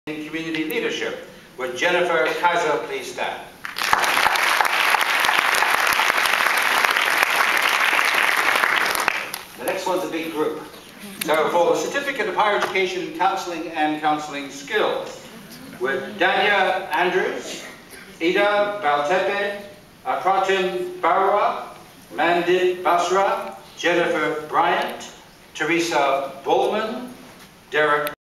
in community leadership. Would Jennifer Kaiser please stand? The next one's a big group. So for the Certificate of Higher Education in Counselling and Counselling Skills, with Dania Andrews, Ida Baltepe, Pratim Barua, Mandit Basra, Jennifer Bryant, Teresa Bowman, Derek